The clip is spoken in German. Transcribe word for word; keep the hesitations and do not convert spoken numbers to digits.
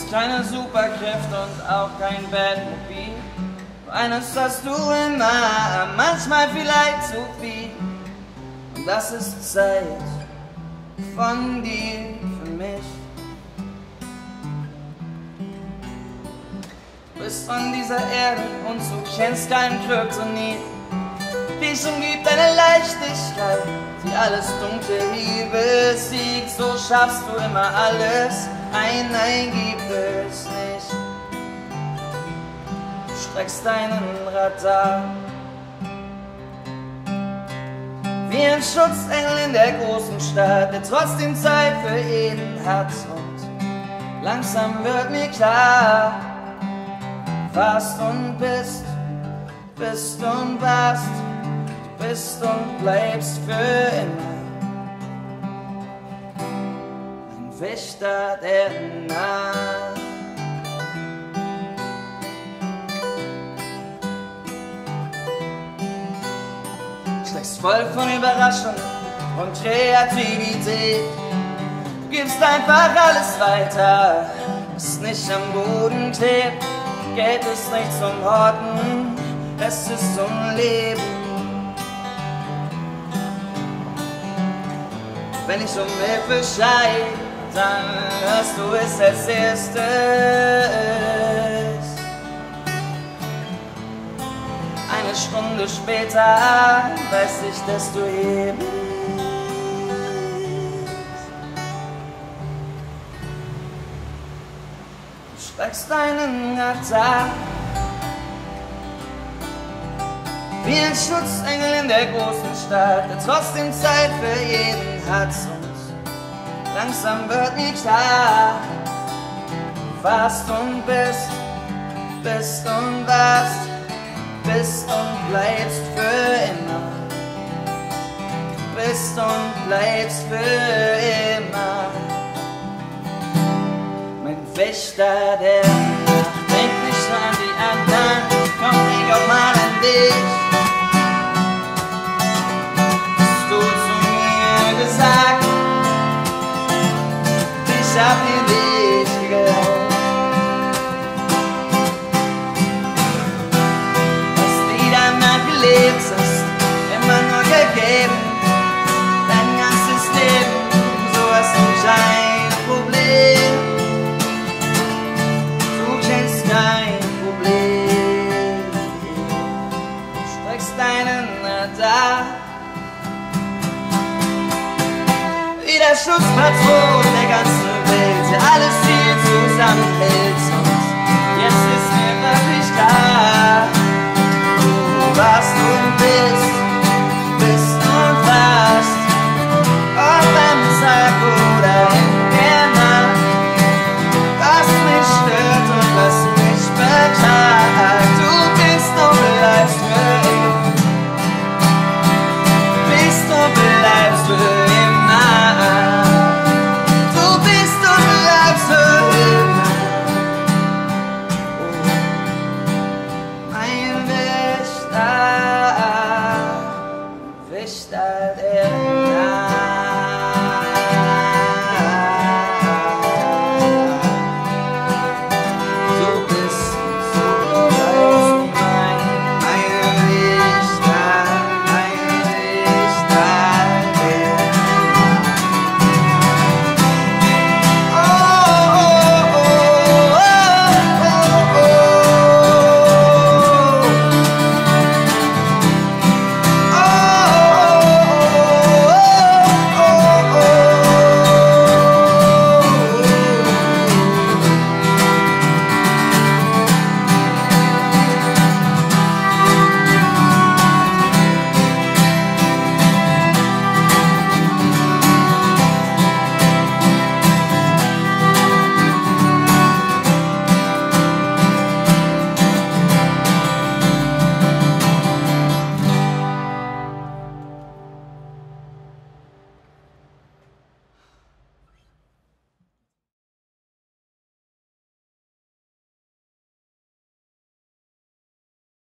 hast keine Superkräfte und auch kein Batmobil. Eines hast du immer, manchmal vielleicht zu viel. Und das ist Zeit von dir für mich. Du bist von dieser Erde und du kennst kein Kryptonit. Dich umgibt eine Leichtigkeit, die alles Dunkle hier besiegt. So schaffst du immer alles, ein Nein gibt es nicht. Du streckst deinen Radar wie ein Schutzengel in der großen Stadt, der trotzdem Zeit für jeden hat. Und langsam wird mir klar, warst und bist, bist und warst, bist und bleibst für immer ein Wächter der Nacht. Steckst voll von Überraschung und Kreativität. Du gibst einfach alles weiter, was nicht am Boden klebt. Geld ist nicht zum Horten, es ist zum Leben. Wenn ich um Hilfe schrei, dann hörst du es als erstes. Eine Stunde später weiß ich, dass du hier bist. Du streckst deinen Radar wie ein Schutzengel in der großen Stadt, der trotzdem Zeit für jeden hat. Und langsam wird mir klar, warst und bist, bist und warst, bist und bleibst für immer, bist und bleibst für immer mein Wächter der Nacht. Denk nicht nur an die anderen, komm, denk auch mal an dich. Ich hab dir nicht geglaubt, was dir danach gelebt hast, immer nur gegeben, dein ganzes Leben, so hast du kein Problem, du kennst kein Problem, du streckst deinen Radar wie der Schutzpatron der ganzen Welt, der alles hier zusammenhält.